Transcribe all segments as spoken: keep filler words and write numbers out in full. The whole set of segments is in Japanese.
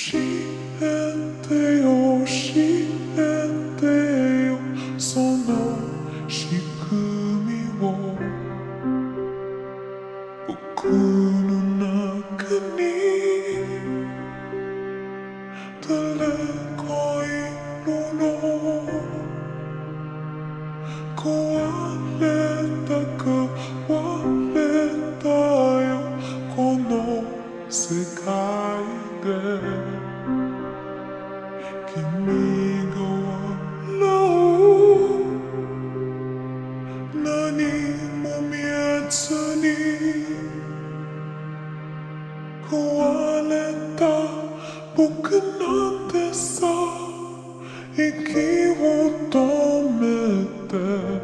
えてよ教えてよその仕組みを僕の中に誰かいるの壊れた壊れたよこの世界で君が笑う何も見えずに壊れた僕なんてさ息を止めて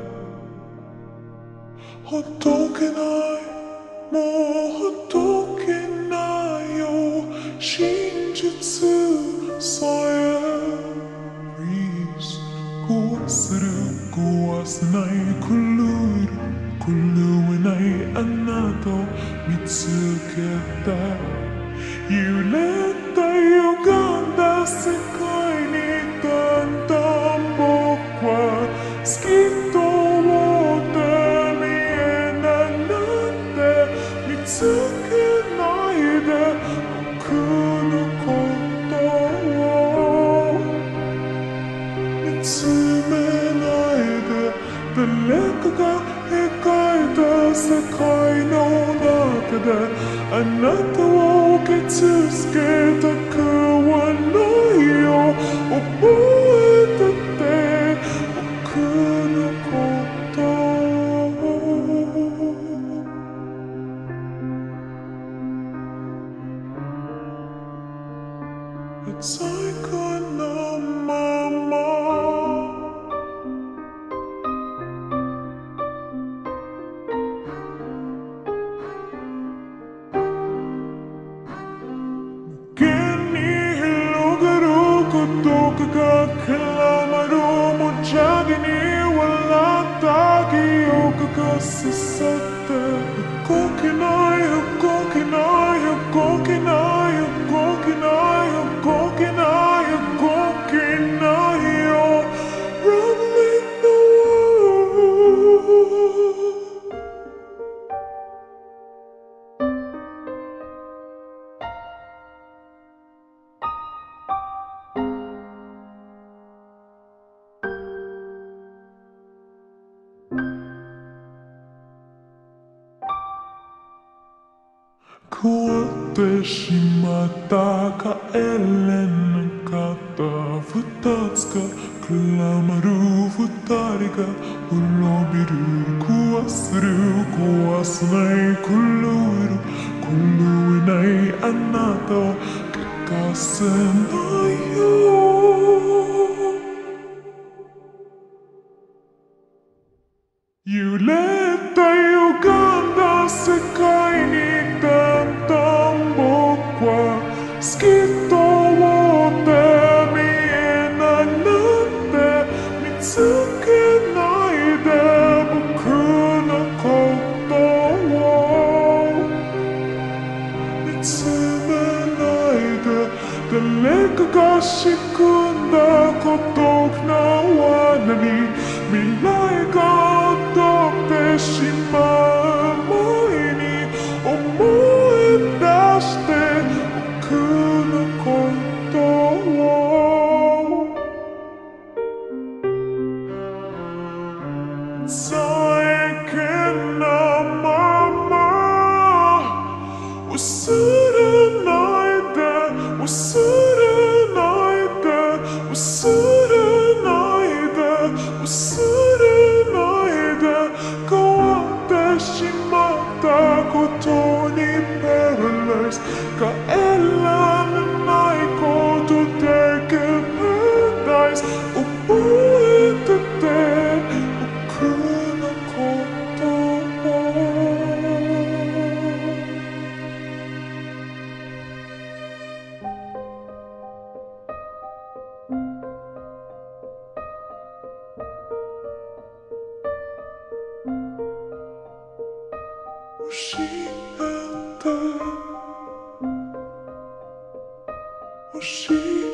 ほどけないもうほどけないよ真実さえ Please 壊せる壊せない狂える狂えないあなたを見つけた揺れた歪んだ世界にだんだん僕は好きと思って見えないなんて見つけないで僕のことを見つめないで誰かが描いた世界の中であなたを傷つけたくはないよ覚えてて僕のこと鮮やかなままどこかからまる無邪気に笑った記憶が刺さって動けない動けない動けない動けない動けない動けないよ Running the world壊ってしまった帰れなかった二つが絡まる二人が滅びる壊せる壊せない狂える狂えないあなたを聞かせないよ揺れた歪んだ世界にだんだん僕は好きと思って見えないなんて見つけないで僕のことを見つめないで誰かが仕組んだ孤独な罠に未来が踊ってしまう前に思い出して僕のことをさえけなまま忘れないで忘れないで忘れないで忘れないで変わってしまったことに Paralyzed 帰らないことで Paradise 覚えてて僕のことをし